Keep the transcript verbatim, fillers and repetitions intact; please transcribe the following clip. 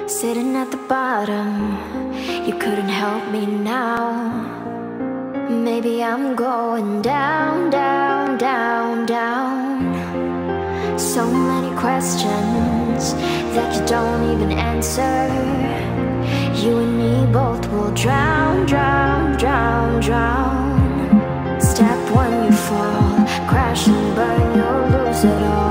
Sitting at the bottom, you couldn't help me now. Maybe I'm going down, down, down, down. So many questions that you don't even answer. You and me both will drown, drown, drown, drown. Step one, you fall, crash and burn, you'll lose it all.